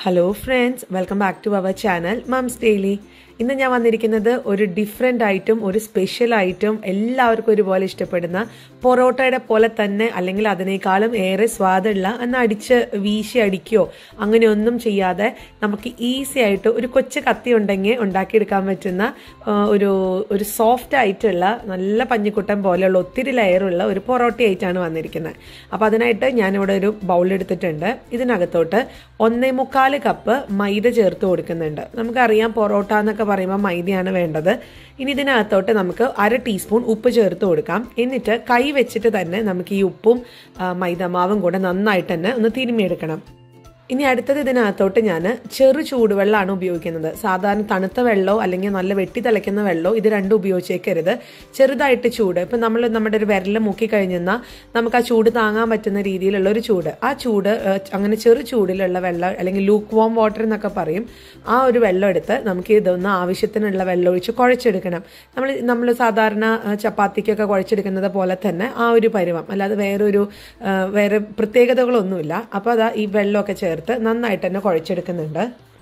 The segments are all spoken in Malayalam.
Hello friends, welcome back to our channel Mom's Daily. ഇന്ന് ഞാൻ വന്നിരിക്കുന്നത് ഒരു ഡിഫറെൻ്റ് ആയിട്ടും ഒരു സ്പെഷ്യൽ ആയിട്ടും എല്ലാവർക്കും ഒരുപോലെ ഇഷ്ടപ്പെടുന്ന പൊറോട്ടയുടെ പോലെ തന്നെ അല്ലെങ്കിൽ അതിനേക്കാളും ഏറെ സ്വാദുള്ള എന്ന് അടിച്ച് വീശി അടിക്കുകയോ അങ്ങനെയൊന്നും ചെയ്യാതെ നമുക്ക് ഈസി ആയിട്ട് ഒരു കൊച്ചു കത്തി ഉണ്ടെങ്കിൽ ഉണ്ടാക്കിയെടുക്കാൻ പറ്റുന്ന ഒരു സോഫ്റ്റ് ആയിട്ടുള്ള നല്ല പഞ്ഞിക്കുട്ടൻ പോലെയുള്ള ഒത്തിരി ലെയറുള്ള ഒരു പൊറോട്ട ആയിട്ടാണ് വന്നിരിക്കുന്നത്. അപ്പോൾ അതിനായിട്ട് ഞാനിവിടെ ഒരു ബൗൾ എടുത്തിട്ടുണ്ട്. ഇതിനകത്തോട്ട് 1.25 കപ്പ് മൈദ ചേർത്ത് കൊടുക്കുന്നുണ്ട്. നമുക്കറിയാം പൊറോട്ട എന്നൊക്കെ പറയുമ്പോൾ മൈദയാണ് വേണ്ടത്. ഇനി ഇതിനകത്തോട്ട് നമുക്ക് 1/2 ടീസ്പൂൺ ഉപ്പ് ചേർത്ത് കൊടുക്കാം. എന്നിട്ട് കൈ വെച്ചിട്ട് തന്നെ നമുക്ക് ഈ ഉപ്പും മൈദമാവും കൂടെ നന്നായിട്ട് തന്നെ ഒന്ന് തിരുമ്മിയെടുക്കണം. ഇനി അടുത്തത് ഇതിനകത്തോട്ട് ഞാൻ ചെറു ചൂടുവെള്ളമാണ് ഉപയോഗിക്കുന്നത്. സാധാരണ തണുത്ത വെള്ളമോ അല്ലെങ്കിൽ നല്ല വെട്ടി തിളയ്ക്കുന്ന വെള്ളമോ ഇത് രണ്ടും ഉപയോഗിച്ചേക്കരുത്. ചെറുതായിട്ട് ചൂട്, ഇപ്പം നമ്മൾ നമ്മുടെ ഒരു വിരൽ മുക്കി കഴിഞ്ഞാൽ നമുക്ക് ആ ചൂട് താങ്ങാൻ പറ്റുന്ന രീതിയിലുള്ള ഒരു ചൂട്, ആ ചൂട് അങ്ങനെ ചെറു ചൂടിലുള്ള വെള്ളം അല്ലെങ്കിൽ ലൂക്ക് വാം വാട്ടർ എന്നൊക്കെ പറയും, ആ ഒരു വെള്ളം എടുത്ത് നമുക്ക് ഇതൊന്ന് ആവശ്യത്തിനുള്ള വെള്ളം ഒഴിച്ച് കുഴച്ചെടുക്കണം. നമ്മൾ സാധാരണ ചപ്പാത്തിക്കൊക്കെ കുഴച്ചെടുക്കുന്നത് പോലെ തന്നെ ആ ഒരു പരുവം, അല്ലാതെ വേറെ പ്രത്യേകതകളൊന്നുമില്ല. അപ്പോൾ അതാ ഈ വെള്ളമൊക്കെ ചേർത്ത് നന്നായിട്ട് തന്നെ കുഴച്ചെടുക്കുന്നുണ്ട്.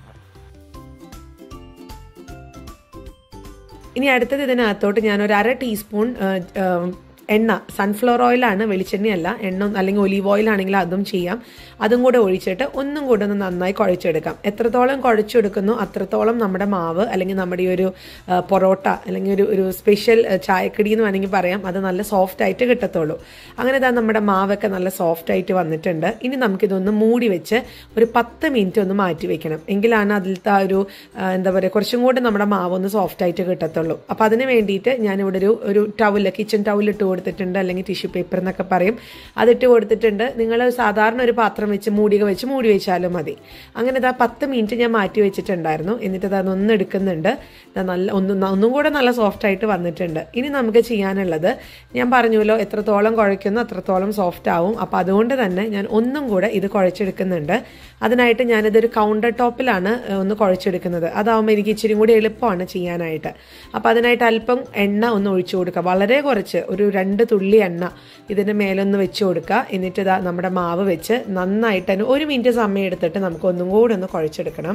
ഇനി അടുത്തത് ഇതിനകത്തോട്ട് ഞാൻ ഒരു 1/2 ടീസ്പൂൺ എണ്ണ, സൺഫ്ലവർ ഓയിലാണ്, വെളിച്ചെണ്ണയല്ല, എണ്ണ അല്ലെങ്കിൽ ഒലീവ് ഓയിൽ ആണെങ്കിൽ അതും ചെയ്യാം. അതും കൂടെ ഒഴിച്ചിട്ട് ഒന്നും കൂടെ ഒന്ന് നന്നായി കുഴച്ചെടുക്കാം. എത്രത്തോളം കുഴച്ചെടുക്കുന്നു അത്രത്തോളം നമ്മുടെ മാവ് അല്ലെങ്കിൽ നമ്മുടെ ഈ ഒരു പൊറോട്ട അല്ലെങ്കിൽ ഒരു സ്പെഷ്യൽ ചായക്കടി എന്ന് വേണമെങ്കിൽ പറയാം, അത് നല്ല സോഫ്റ്റ് ആയിട്ട് കിട്ടത്തുള്ളൂ. അങ്ങനെ തന്നെ നമ്മുടെ മാവൊക്കെ നല്ല സോഫ്റ്റ് ആയിട്ട് വന്നിട്ടുണ്ട്. ഇനി നമുക്കിതൊന്ന് മൂടി വെച്ച് ഒരു 10 മിനിറ്റ് ഒന്ന് മാറ്റി വെക്കണം. എങ്കിലാണ് അതിലത്തെ ആ ഒരു എന്താ പറയുക, കുറച്ചും കൂടെ നമ്മുടെ മാവ് ഒന്ന് സോഫ്റ്റ് ആയിട്ട് കിട്ടത്തുള്ളൂ. അപ്പോൾ അതിന് വേണ്ടിയിട്ട് ഞാനിവിടെ ഒരു ടവല്, കിച്ചൺ ടവലിട്ട് കൊടുത്തിട്ടുണ്ട്, അല്ലെങ്കിൽ ടിഷ്യൂ പേപ്പർ എന്നൊക്കെ പറയും, അതിട്ട് കൊടുത്തിട്ടുണ്ട്. നിങ്ങൾ സാധാരണ ഒരു പാത്രം വെച്ച് മൂടി വെച്ചാലും മതി. അങ്ങനെ ഇതാ 10 മിനിറ്റ് ഞാൻ മാറ്റി വെച്ചിട്ടുണ്ടായിരുന്നു. എന്നിട്ട് അതൊന്ന് എടുക്കുന്നുണ്ട്. ഒന്നും കൂടെ നല്ല സോഫ്റ്റ് ആയിട്ട് വന്നിട്ടുണ്ട്. ഇനി നമുക്ക് ചെയ്യാനുള്ളത്, ഞാൻ പറഞ്ഞല്ലോ എത്രത്തോളം കുഴയ്ക്കുന്നു അത്രത്തോളം സോഫ്റ്റ് ആവും. അപ്പോൾ അതുകൊണ്ട് തന്നെ ഞാൻ ഒന്നും കൂടെ ഇത് കുഴച്ചെടുക്കുന്നുണ്ട്. അതിനായിട്ട് ഞാനിതൊരു കൗണ്ടർ ടോപ്പിലാണ് ഒന്ന് കുഴച്ചെടുക്കുന്നത്. അതാവുമ്പോൾ എനിക്ക് ഇച്ചിരി കൂടി എളുപ്പമാണ് ചെയ്യാനായിട്ട്. അപ്പോൾ അതിനായിട്ട് അല്പം എണ്ണ ഒന്ന് ഒഴിച്ചു കൊടുക്കുക, വളരെ കുറച്ച്, ഒരു 2 തുള്ളി എണ്ണ ഇതിൻ്റെ മേലൊന്ന് വെച്ച് കൊടുക്കുക. എന്നിട്ട് ഇതാ നമ്മുടെ മാവ് വെച്ച് നന്നായിട്ട് തന്നെ 1 മിനിറ്റ് സമയം എടുത്തിട്ട് നമുക്ക് ഒന്നും കൂടെ ഒന്ന് കുഴച്ചെടുക്കണം.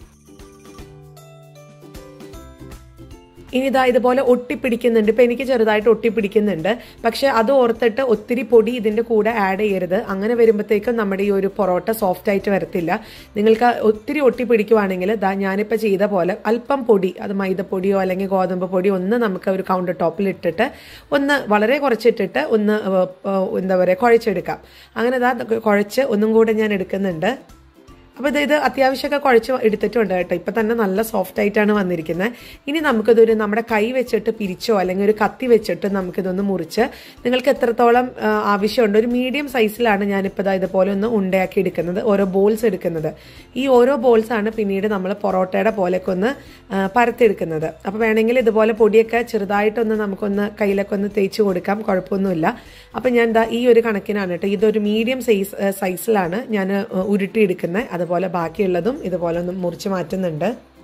ഇനി ഇതാ ഇതുപോലെ ഒട്ടിപ്പിടിക്കുന്നുണ്ട്. ഇപ്പം എനിക്ക് ചെറുതായിട്ട് ഒട്ടിപ്പിടിക്കുന്നുണ്ട്. പക്ഷെ അത് ഓർത്തിട്ട് ഒത്തിരി പൊടി ഇതിൻ്റെ കൂടെ ആഡ് ചെയ്യരുത്. അങ്ങനെ വരുമ്പോഴത്തേക്കും നമ്മുടെ ഈ ഒരു പൊറോട്ട സോഫ്റ്റ് ആയിട്ട് വരത്തില്ല. നിങ്ങൾക്ക് ഒത്തിരി ഒട്ടിപ്പിടിക്കുവാണെങ്കിൽ ഇതാ ഞാനിപ്പോൾ ചെയ്ത പോലെ അല്പം പൊടി, അത് മൈദപ്പൊടിയോ അല്ലെങ്കിൽ ഗോതമ്പ് പൊടിയോ ഒന്ന് നമുക്ക് ഒരു കൗണ്ടർ ടോപ്പിൽ ഇട്ടിട്ട് ഒന്ന് വളരെ കുറച്ചിട്ടിട്ട് ഒന്ന് എന്താ പറയുക കുഴച്ചെടുക്കാം. അങ്ങനെ ഇതാ കുഴച്ച് ഒന്നും കൂടെ ഞാൻ എടുക്കുന്നുണ്ട്. അപ്പോൾ ഇത് അത്യാവശ്യമൊക്കെ കുഴച്ച് എടുത്തിട്ടുണ്ട് കേട്ടോ. ഇപ്പം തന്നെ നല്ല സോഫ്റ്റ് ആയിട്ടാണ് വന്നിരിക്കുന്നത്. ഇനി നമുക്കിതൊരു നമ്മുടെ കൈ വെച്ചിട്ട് പിരിച്ചോ അല്ലെങ്കിൽ ഒരു കത്തി വെച്ചിട്ട് നമുക്കിതൊന്ന് മുറിച്ച്, നിങ്ങൾക്ക് എത്രത്തോളം ആവശ്യമുണ്ട്, ഒരു മീഡിയം സൈസിലാണ് ഞാനിപ്പോൾ ഇതുപോലെ ഒന്ന് ഉണ്ടയാക്കി എടുക്കുന്നത്, ഓരോ ബോൾസ് എടുക്കുന്നത്. ഈ ഓരോ ബോൾസാണ് പിന്നീട് നമ്മൾ പൊറോട്ടയുടെ പോലെയൊക്കെ ഒന്ന് പരത്തിയെടുക്കുന്നത്. അപ്പോൾ വേണമെങ്കിൽ ഇതുപോലെ പൊടിയൊക്കെ ചെറുതായിട്ടൊന്ന് നമുക്കൊന്ന് കയ്യിലൊക്കെ ഒന്ന് തേച്ച് കൊടുക്കാം, കുഴപ്പമൊന്നുമില്ല. അപ്പം ഞാൻ ഈ ഒരു കണക്കിനാണ് കേട്ടോ, ഇതൊരു മീഡിയം സൈസിലാണ് ഞാൻ ഉരുട്ടിയെടുക്കുന്നത്. അതുപോലെ ബാക്കിയുള്ളതും ഇതുപോലെ ഒന്ന് മുറിച്ച് മാറ്റുന്നുണ്ട്.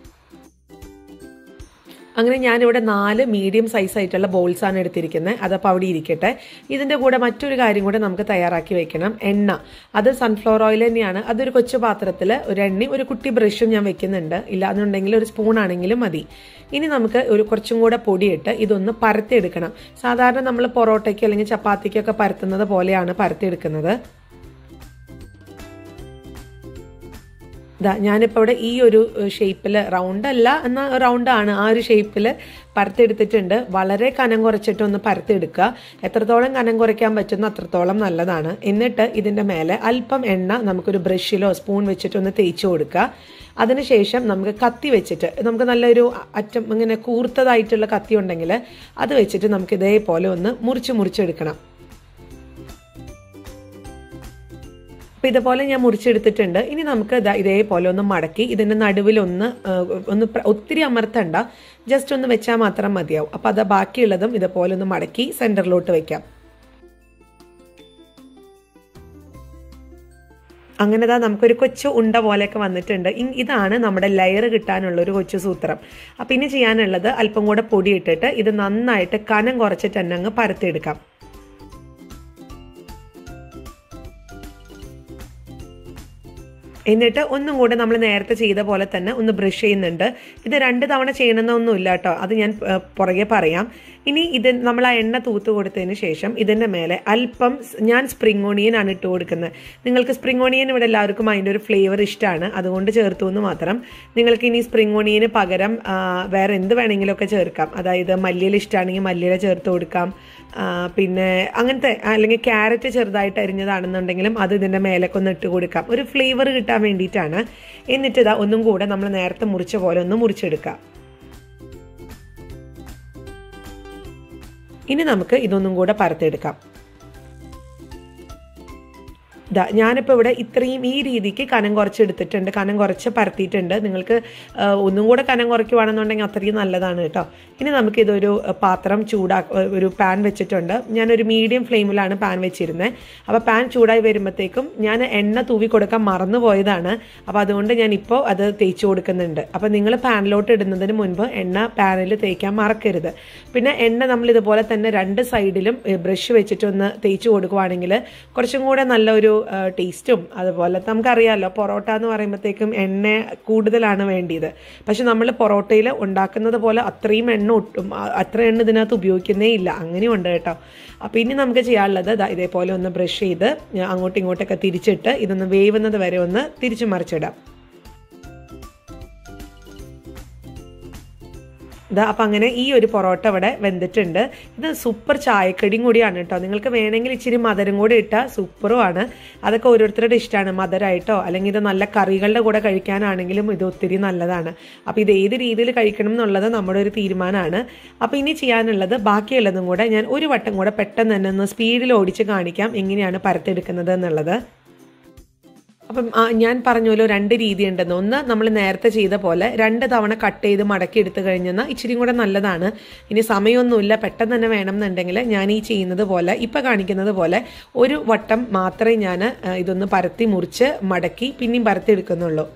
അങ്ങനെ ഞാനിവിടെ 4 മീഡിയം സൈസ് ആയിട്ടുള്ള ബോൾസാണ് എടുത്തിരിക്കുന്നത്. അതപ്പോൾ അവിടെ ഇരിക്കട്ടെ. ഇതിൻ്റെ കൂടെ മറ്റൊരു കാര്യം കൂടെ നമുക്ക് തയ്യാറാക്കി വെക്കണം. എണ്ണ, അത് സൺഫ്ലവർ ഓയിൽ തന്നെയാണ്. അതൊരു കൊച്ചു പാത്രത്തിൽ ഒരു എണ്ണയും ഒരു കുട്ടി ബ്രഷും ഞാൻ വെക്കുന്നുണ്ട്. ഇല്ലാന്നുണ്ടെങ്കിൽ ഒരു സ്പൂൺ ആണെങ്കിലും മതി. ഇനി നമുക്ക് കുറച്ചും കൂടെ പൊടിയിട്ട് ഇതൊന്ന് പരത്തിയെടുക്കണം. സാധാരണ നമ്മൾ പൊറോട്ടയ്ക്ക് അല്ലെങ്കിൽ ചപ്പാത്തിക്കൊക്കെ പരത്തുന്നത് പോലെയാണ് പരത്തിയെടുക്കുന്നത്. ഞാനിപ്പോൾ ഇവിടെ ഈ ഒരു ഷേപ്പിൽ, റൗണ്ട് അല്ല എന്നാൽ റൗണ്ടാണ്, ആ ഒരു ഷേപ്പിൽ പരത്തെടുത്തിട്ടുണ്ട്. വളരെ കനം കുറച്ചിട്ടൊന്ന് പരത്തെടുക്കുക. എത്രത്തോളം കനം കുറയ്ക്കാൻ പറ്റുന്ന അത്രത്തോളം നല്ലതാണ്. എന്നിട്ട് ഇതിൻ്റെ മേലെ അല്പം എണ്ണ നമുക്കൊരു ബ്രഷിലോ സ്പൂൺ വെച്ചിട്ടൊന്ന് തേച്ച് കൊടുക്കുക. അതിനുശേഷം നമുക്ക് കത്തി വെച്ചിട്ട്, നമുക്ക് നല്ലൊരു അറ്റം ഇങ്ങനെ കൂർത്തതായിട്ടുള്ള കത്തി ഉണ്ടെങ്കിൽ അത് വെച്ചിട്ട് നമുക്ക് ഇതേപോലെ ഒന്ന് മുറിച്ചെടുക്കണം. അപ്പോൾ ഇതുപോലെ ഞാൻ മുറിച്ചെടുത്തിട്ടുണ്ട്. ഇനി നമുക്ക് ഇതേപോലെ ഒന്ന് മടക്കി ഇതിൻ്റെ നടുവിലൊന്ന് ഒത്തിരി അമർത്തണ്ട, ജസ്റ്റ് ഒന്ന് വെച്ചാൽ മാത്രം മതിയാവും. അപ്പോൾ അത് ബാക്കിയുള്ളതും ഇതുപോലെ ഒന്ന് മടക്കി സെൻറ്ററിലോട്ട് വെക്കാം. അങ്ങനെ നമുക്കൊരു കൊച്ചു ഉണ്ട പോലെയൊക്കെ വന്നിട്ടുണ്ട്. ഇതാണ് നമ്മുടെ ലെയർ കിട്ടാനുള്ള ഒരു കൊച്ചു സൂത്രം. അപ്പം ഇനി ചെയ്യാനുള്ളത് അല്പം കൂടെ പൊടി ഇട്ടിട്ട് ഇത് നന്നായിട്ട് കനം കുറച്ചിട്ട് തന്നെ അങ്ങ് പരത്തിയെടുക്കാം. എന്നിട്ട് ഒന്നും കൂടെ നമ്മൾ നേരത്തെ ചെയ്ത പോലെ തന്നെ ഒന്ന് ബ്രഷ് ചെയ്യുന്നുണ്ട്. ഇത് 2 തവണ ചെയ്യണമെന്നൊന്നുമില്ല കേട്ടോ, അത് ഞാൻ പുറകെ പറയാം. ഇനി ഇത് നമ്മൾ ആ എണ്ണ തൂത്ത് കൊടുത്തതിന് ശേഷം ഇതിൻ്റെ മേലെ അല്പം ഞാൻ സ്പ്രിംഗ് ഓണിയൻ ആണ് ഇട്ട് കൊടുക്കുന്നത്. നിങ്ങൾക്ക് സ്പ്രിംഗ് ഓണിയൻ ഇവിടെ എല്ലാവർക്കും അതിൻ്റെ ഒരു ഫ്ലേവർ ഇഷ്ടമാണ്, അതുകൊണ്ട് ചേർത്തു എന്ന് മാത്രം. നിങ്ങൾക്ക് ഇനി സ്പ്രിംഗ് ഓണിയന് പകരം വേറെ എന്ത് വേണമെങ്കിലുമൊക്കെ ചേർക്കാം. അതായത് മല്ലിയില ഇഷ്ടമാണെങ്കിൽ മല്ലിയില ചേർത്ത് കൊടുക്കാം. പിന്നെ അങ്ങനത്തെ അല്ലെങ്കിൽ ക്യാരറ്റ് ചെറുതായിട്ട് അരിഞ്ഞതാണെന്നുണ്ടെങ്കിലും അത് ഇതിൻ്റെ മേലേക്ക് ഒന്ന് ഇട്ട് കൊടുക്കാം, ഒരു ഫ്ലേവർ കിട്ടാൻ വേണ്ടിയിട്ടാണ്. എന്നിട്ട് ഇതാ ഒന്നും കൂടെ നമ്മൾ നേരത്തെ മുറിച്ച പോലെ ഒന്ന് മുറിച്ചെടുക്കാം. ഇനി നമുക്ക് ഇതൊന്നും കൂടെ പരത്തെടുക്കാം. ഞാനിപ്പോൾ ഇവിടെ ഇത്രയും ഈ രീതിക്ക് കനം കുറച്ചെടുത്തിട്ടുണ്ട്, കനം കുറച്ച് പരത്തിയിട്ടുണ്ട്. നിങ്ങൾക്ക് ഒന്നും കൂടെ കനം കുറയ്ക്കുവാണെന്നുണ്ടെങ്കിൽ അത്രയും നല്ലതാണ് കേട്ടോ. ഇനി നമുക്കിതൊരു പാത്രം ഒരു പാൻ വെച്ചിട്ടുണ്ട്. ഞാനൊരു മീഡിയം ഫ്ലെയിമിലാണ് പാൻ വെച്ചിരുന്നത്. അപ്പോൾ പാൻ ചൂടായി വരുമ്പോഴത്തേക്കും ഞാൻ എണ്ണ തൂവി കൊടുക്കാൻ മറന്നു പോയതാണ്. അപ്പോൾ അതുകൊണ്ട് ഞാനിപ്പോൾ അത് തേച്ച് കൊടുക്കുന്നുണ്ട്. അപ്പോൾ നിങ്ങൾ പാനിലോട്ട് ഇടുന്നതിന് മുൻപ് എണ്ണ പാനിൽ തേക്കാൻ മറക്കരുത്. പിന്നെ എണ്ണ നമ്മൾ ഇതുപോലെ തന്നെ 2 സൈഡിലും ബ്രഷ് വെച്ചിട്ടൊന്ന് തേച്ച് കൊടുക്കുവാണെങ്കിൽ കുറച്ചും കൂടെ നല്ലൊരു ടേസ്റ്റും, അതുപോലെ നമുക്കറിയാമല്ലോ പൊറോട്ട എന്ന് പറയുമ്പോഴത്തേക്കും എണ്ണ കൂടുതലാണ് വേണ്ടിയത്. പക്ഷെ നമ്മൾ പൊറോട്ടയിൽ ഉണ്ടാക്കുന്നത് പോലെ അത്രയും അത്ര എണ്ണ ഇതിനകത്ത് ഉപയോഗിക്കുന്നേ ഇല്ല, അങ്ങനെയുണ്ട് കേട്ടോ. അപ്പോൾ ഇനി നമുക്ക് ചെയ്യാനുള്ളത് ഇതേപോലെ ഒന്ന് ബ്രഷ് ചെയ്ത് അങ്ങോട്ടും ഇങ്ങോട്ടൊക്കെ തിരിച്ചിട്ട് ഇതൊന്ന് വേവുന്നത് വരെ ഒന്ന് തിരിച്ചു മറിച്ചിടാം. അപ്പം അങ്ങനെ ഈ ഒരു പൊറോട്ട ഇവിടെ വെന്തിട്ടുണ്ട്. ഇത് സൂപ്പർ ചായക്കടിയും കൂടിയാണ് കേട്ടോ. നിങ്ങൾക്ക് വേണമെങ്കിൽ ഇച്ചിരി മധുരം കൂടി ഇട്ടാൽ സൂപ്പറുമാണ്. അതൊക്കെ ഓരോരുത്തരുടെ ഇഷ്ടമാണ്, മധുരമായിട്ടോ അല്ലെങ്കിൽ ഇത് നല്ല കറികളുടെ കൂടെ കഴിക്കാനാണെങ്കിലും ഇത് ഒത്തിരി നല്ലതാണ്. അപ്പോൾ ഇത് ഏത് രീതിയിൽ കഴിക്കണം എന്നുള്ളത് നമ്മുടെ ഒരു തീരുമാനമാണ്. അപ്പോൾ ഇനി ചെയ്യാനുള്ളത് ബാക്കിയുള്ളതും കൂടെ ഞാൻ ഒരു വട്ടം കൂടെ പെട്ടെന്ന് തന്നെ ഒന്ന് സ്പീഡിൽ ഓടിച്ച് കാണിക്കാം എങ്ങനെയാണ് പരത്തെടുക്കുന്നത് എന്നുള്ളത്. അപ്പം ഞാൻ പറഞ്ഞല്ലോ 2 രീതി ഉണ്ടെന്ന്. ഒന്ന് നമ്മൾ നേരത്തെ ചെയ്ത പോലെ 2 തവണ കട്ട് ചെയ്ത് മടക്കി എടുത്തു കഴിഞ്ഞെന്നാൽ ഇച്ചിരി കൂടെ നല്ലതാണ്. ഇനി സമയമൊന്നുമില്ല, പെട്ടെന്ന് തന്നെ വേണം എന്നുണ്ടെങ്കിൽ ഞാൻ ഈ ചെയ്യുന്നത് പോലെ ഇപ്പം കാണിക്കുന്നത് പോലെ ഒരു വട്ടം മാത്രമേ ഞാൻ ഇതൊന്ന് പരത്തി മുറിച്ച് മടക്കി പിന്നെയും പരത്തി എടുക്കുന്നുള്ളൂ.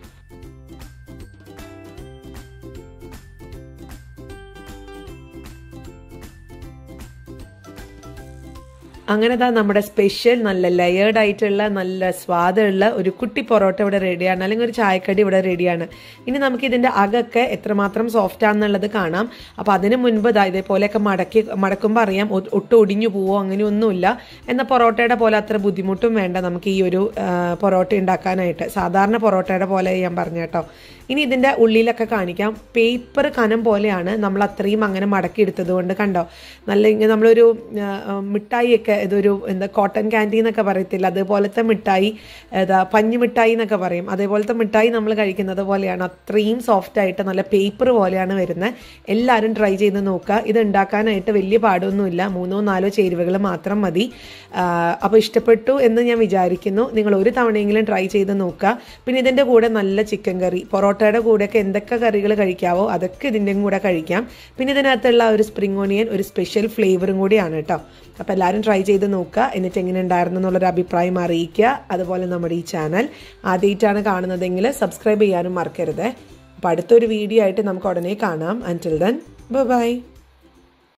അങ്ങനെ നമ്മുടെ സ്പെഷ്യൽ നല്ല ലെയേർഡ് ആയിട്ടുള്ള നല്ല സ്വാദുള്ള ഒരു കുട്ടി പൊറോട്ട ഇവിടെ റെഡിയാണ്, അല്ലെങ്കിൽ ഒരു ചായക്കടി ഇവിടെ റെഡിയാണ്. ഇനി നമുക്ക് ഇതിൻ്റെ അകമൊക്കെ എത്രമാത്രം സോഫ്റ്റ് ആണെന്നുള്ളത് കാണാം. അപ്പോൾ അതിന് മുൻപ് ഇതേപോലെയൊക്കെ മടക്കുമ്പോൾ അറിയാം ഒട്ടും ഒടിഞ്ഞു പോവോ അങ്ങനെയൊന്നുമില്ല. എന്നാൽ പൊറോട്ടയുടെ പോലെ അത്ര ബുദ്ധിമുട്ടും വേണ്ട നമുക്ക് ഈ ഒരു പൊറോട്ട ഉണ്ടാക്കാനായിട്ട്. സാധാരണ പൊറോട്ടയുടെ പോലെ ഞാൻ പറഞ്ഞു കേട്ടോ. ഇനി ഇതിൻ്റെ ഉള്ളിലൊക്കെ കാണിക്കാം. പേപ്പർ കനം പോലെയാണ് നമ്മൾ അത്രയും അങ്ങനെ മടക്കിയെടുത്തത് കൊണ്ട് കണ്ടോ, നല്ല നമ്മളൊരു മിഠായിയൊക്കെ ഇതൊരു കോട്ടൺ ക്യാൻഡി എന്നൊക്കെ പറയത്തില്ല, അതുപോലത്തെ മിഠായി, പഞ്ഞി മിഠായി എന്നൊക്കെ പറയും, അതേപോലത്തെ മിഠായി നമ്മൾ കഴിക്കുന്നത് പോലെയാണ്. അത്രയും സോഫ്റ്റായിട്ട് നല്ല പേപ്പർ പോലെയാണ് വരുന്നത്. എല്ലാവരും ട്രൈ ചെയ്ത് നോക്കുക. ഇത് ഉണ്ടാക്കാനായിട്ട് വലിയ പാടൊന്നുമില്ല, 3-4 ചേരുവകൾ മാത്രം മതി. അപ്പോൾ ഇഷ്ടപ്പെട്ടു എന്ന് ഞാൻ വിചാരിക്കുന്നു. നിങ്ങൾ ഒരു തവണയെങ്കിലും ട്രൈ ചെയ്ത് നോക്കുക. പിന്നെ ഇതിൻ്റെ കൂടെ നല്ല ചിക്കൻ കറി, പൊറോട്ടയുടെ കൂടെയൊക്കെ എന്തൊക്കെ കറികൾ കഴിക്കാവോ അതൊക്കെ ഇതിൻ്റെയും കൂടെ കഴിക്കാം. പിന്നെ ഇതിനകത്തുള്ള ഒരു സ്പ്രിംഗ് ഓണിയൻ ഒരു സ്പെഷ്യൽ ഫ്ലേവറും കൂടിയാണ് കേട്ടോ. അപ്പോൾ എല്ലാവരും ട്രൈ ചെയ്ത് നോക്കുക. എന്നിട്ട് എങ്ങനെ ഉണ്ടായിരുന്നു എന്നുള്ളൊരു അഭിപ്രായം അറിയിക്കുക. അതുപോലെ നമ്മുടെ ഈ ചാനൽ ആദ്യമായിട്ടാണ് കാണുന്നതെങ്കിൽ സബ്സ്ക്രൈബ് ചെയ്യാനും മറക്കരുത്. അപ്പോൾ അടുത്തൊരു വീഡിയോ ആയിട്ട് നമുക്ക് ഉടനെ കാണാം. Until then by.